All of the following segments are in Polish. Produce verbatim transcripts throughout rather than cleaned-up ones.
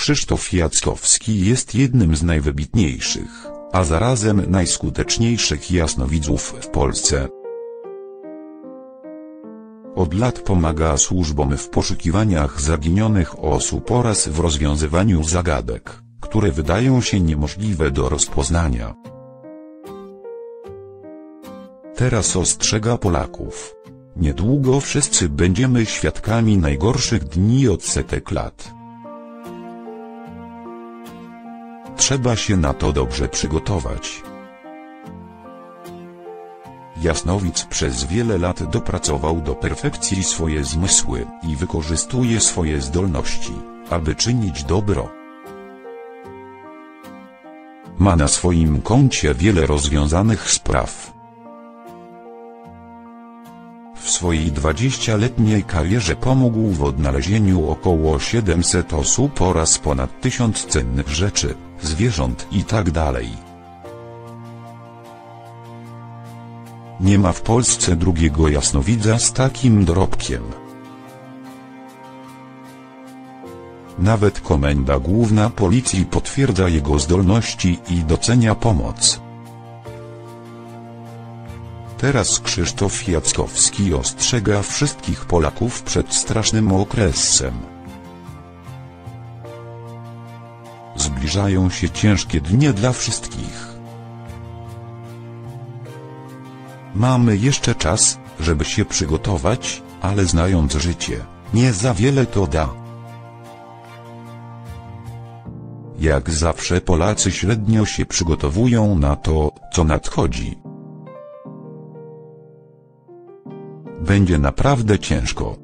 Krzysztof Jackowski jest jednym z najwybitniejszych, a zarazem najskuteczniejszych jasnowidzów w Polsce. Od lat pomaga służbom w poszukiwaniach zaginionych osób oraz w rozwiązywaniu zagadek, które wydają się niemożliwe do rozpoznania. Teraz ostrzega Polaków. Niedługo wszyscy będziemy świadkami najgorszych dni od setek lat. Trzeba się na to dobrze przygotować. Jasnowidz przez wiele lat dopracował do perfekcji swoje zmysły i wykorzystuje swoje zdolności, aby czynić dobro. Ma na swoim koncie wiele rozwiązanych spraw. W swojej dwudziestoletniej karierze pomógł w odnalezieniu około siedemset osób oraz ponad tysiąc cennych rzeczy, zwierząt itd. Nie ma w Polsce drugiego jasnowidza z takim dorobkiem. Nawet Komenda Główna Policji potwierdza jego zdolności i docenia pomoc. Teraz Krzysztof Jackowski ostrzega wszystkich Polaków przed strasznym okresem. Zbliżają się ciężkie dni dla wszystkich. Mamy jeszcze czas, żeby się przygotować, ale znając życie, nie za wiele to da. Jak zawsze Polacy średnio się przygotowują na to, co nadchodzi. Będzie naprawdę ciężko.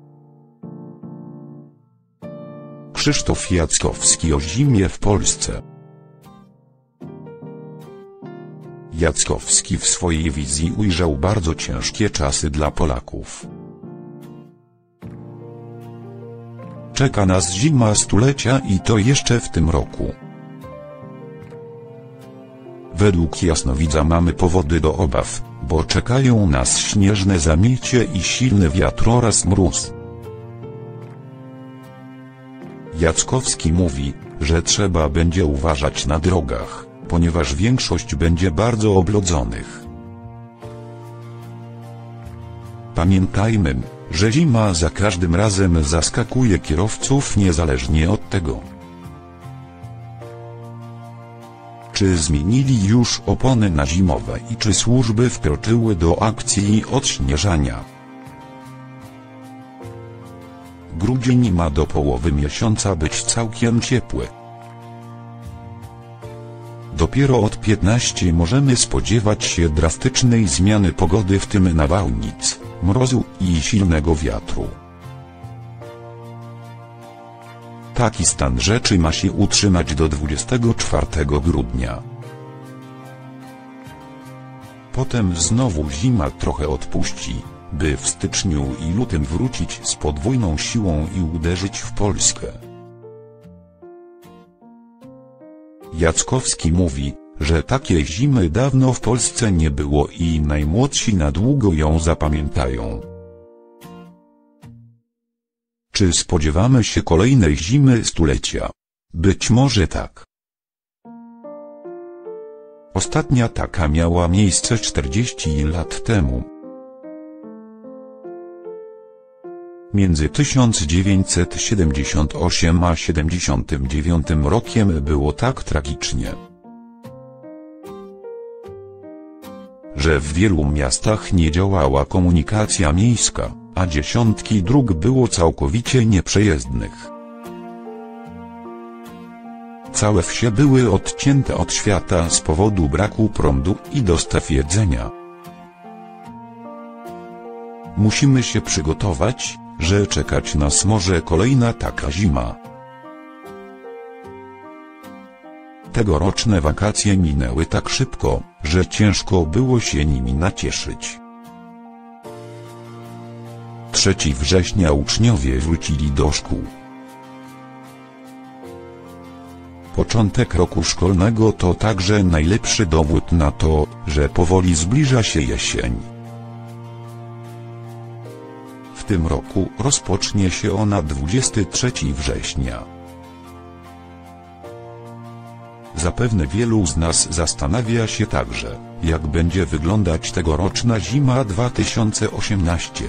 Krzysztof Jackowski o zimie w Polsce. Jackowski w swojej wizji ujrzał bardzo ciężkie czasy dla Polaków. Czeka nas zima stulecia i to jeszcze w tym roku. Według jasnowidza mamy powody do obaw, bo czekają nas śnieżne zamiecie i silny wiatr oraz mróz. Jackowski mówi, że trzeba będzie uważać na drogach, ponieważ większość będzie bardzo oblodzonych. Pamiętajmy, że zima za każdym razem zaskakuje kierowców niezależnie od tego, czy zmienili już opony na zimowe i czy służby wkroczyły do akcji odśnieżania. Grudzień ma do połowy miesiąca być całkiem ciepły. Dopiero od piętnastego możemy spodziewać się drastycznej zmiany pogody, w tym nawałnic, mrozu i silnego wiatru. Taki stan rzeczy ma się utrzymać do dwudziestego czwartego grudnia. Potem znowu zima trochę odpuści, by w styczniu i lutym wrócić z podwójną siłą i uderzyć w Polskę. Jackowski mówi, że takiej zimy dawno w Polsce nie było i najmłodsi na długo ją zapamiętają. Czy spodziewamy się kolejnej zimy stulecia? Być może tak. Ostatnia taka miała miejsce czterdzieści lat temu. Między tysiąc dziewięćset siedemdziesiątym ósmym a siedemdziesiątym dziewiątym rokiem było tak tragicznie, że w wielu miastach nie działała komunikacja miejska, a dziesiątki dróg było całkowicie nieprzejezdnych. Całe wsie były odcięte od świata z powodu braku prądu i dostaw jedzenia. Musimy się przygotować, że czekać nas może kolejna taka zima. Tegoroczne wakacje minęły tak szybko, że ciężko było się nimi nacieszyć. trzeciego września uczniowie wrócili do szkół. Początek roku szkolnego to także najlepszy dowód na to, że powoli zbliża się jesień. W tym roku rozpocznie się ona dwudziestego trzeciego września. Zapewne wielu z nas zastanawia się także, jak będzie wyglądać tegoroczna zima dwa tysiące osiemnaście.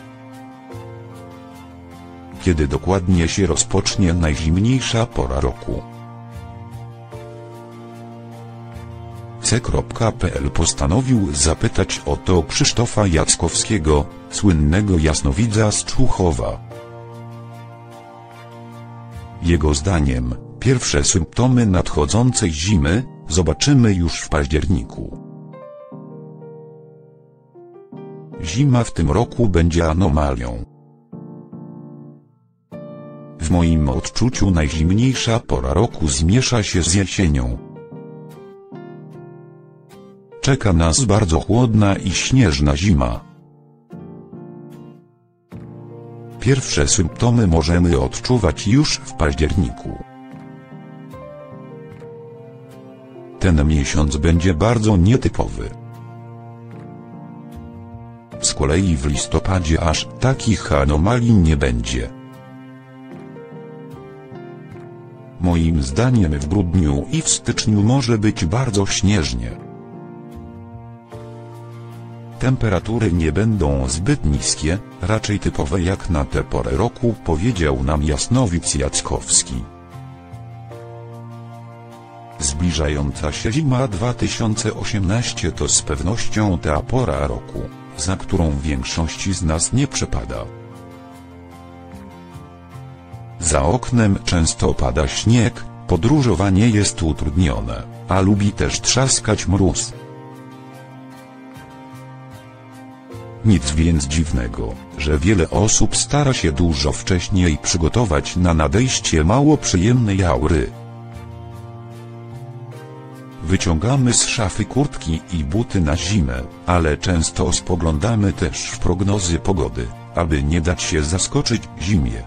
Kiedy dokładnie się rozpocznie najzimniejsza pora roku? C kropka P L postanowił zapytać o to Krzysztofa Jackowskiego, słynnego jasnowidza z Człuchowa. Jego zdaniem, pierwsze symptomy nadchodzącej zimy zobaczymy już w październiku. Zima w tym roku będzie anomalią. W moim odczuciu najzimniejsza pora roku zmiesza się z jesienią. Czeka nas bardzo chłodna i śnieżna zima. Pierwsze symptomy możemy odczuwać już w październiku. Ten miesiąc będzie bardzo nietypowy. Z kolei w listopadzie aż takich anomalii nie będzie. Moim zdaniem w grudniu i w styczniu może być bardzo śnieżnie. Temperatury nie będą zbyt niskie, raczej typowe jak na tę porę roku, powiedział nam jasnowic Jackowski. Zbliżająca się zima dwa tysiące osiemnaście to z pewnością ta pora roku, za którą większości z nas nie przepada. Za oknem często pada śnieg, podróżowanie jest utrudnione, a lubi też trzaskać mróz. Nic więc dziwnego, że wiele osób stara się dużo wcześniej przygotować na nadejście mało przyjemnej aury. Wyciągamy z szafy kurtki i buty na zimę, ale często spoglądamy też w prognozy pogody, aby nie dać się zaskoczyć zimie.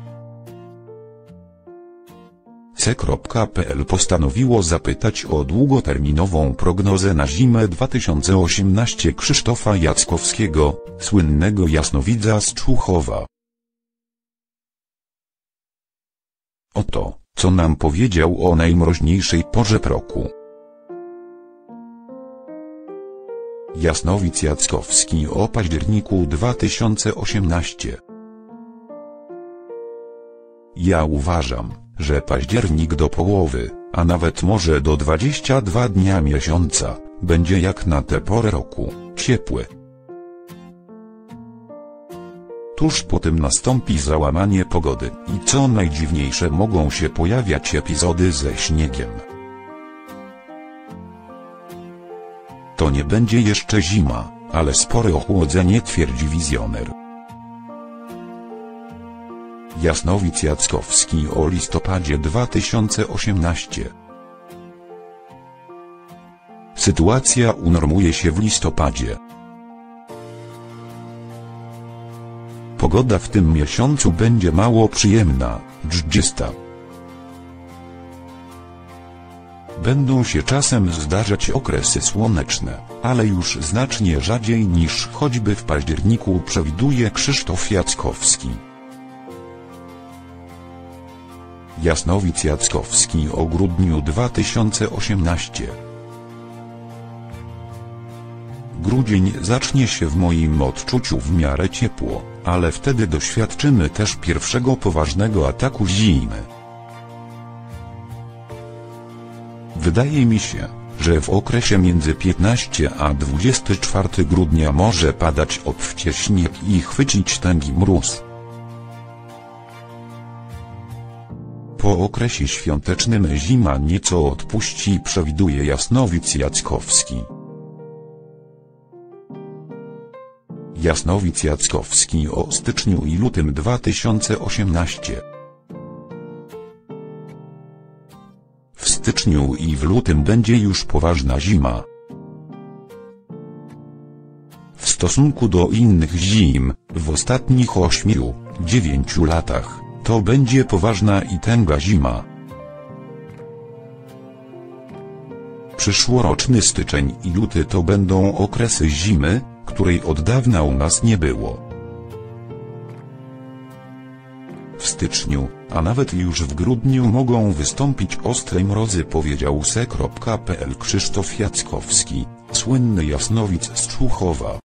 C kropka P L postanowiło zapytać o długoterminową prognozę na zimę dwa tysiące osiemnaście Krzysztofa Jackowskiego, słynnego jasnowidza z Człuchowa. Oto, co nam powiedział o najmroźniejszej porze roku. Jasnowic Jackowski o październiku dwa tysiące osiemnaście. Ja uważam, że październik do połowy, a nawet może do dwudziestego drugiego dnia miesiąca, będzie jak na tę porę roku, ciepły. Tuż po tym nastąpi załamanie pogody i co najdziwniejsze mogą się pojawiać epizody ze śniegiem. To nie będzie jeszcze zima, ale spore ochłodzenie, twierdzi wizjoner. Jasnowic Jackowski o listopadzie dwa tysiące osiemnaście. Sytuacja unormuje się w listopadzie. Pogoda w tym miesiącu będzie mało przyjemna, dżdżysta. Będą się czasem zdarzać okresy słoneczne, ale już znacznie rzadziej niż choćby w październiku, przewiduje Krzysztof Jackowski. Jasnowic Jackowski o grudniu dwa tysiące osiemnaście. Grudzień zacznie się w moim odczuciu w miarę ciepło, ale wtedy doświadczymy też pierwszego poważnego ataku zimy. Wydaje mi się, że w okresie między piętnastego a dwudziestego czwartego grudnia może padać obficie śnieg i chwycić tęgi mróz. Po okresie świątecznym zima nieco odpuści, przewiduje jasnowic Jackowski. Jasnowic Jackowski o styczniu i lutym dwa tysiące osiemnaście. W styczniu i w lutym będzie już poważna zima. W stosunku do innych zim, w ostatnich ośmiu, dziewięciu latach, to będzie poważna i tęga zima. Przyszłoroczny styczeń i luty to będą okresy zimy, której od dawna u nas nie było. W styczniu, a nawet już w grudniu mogą wystąpić ostre mrozy, powiedział se kropka pe el Krzysztof Jackowski, słynny jasnowic z Człuchowa.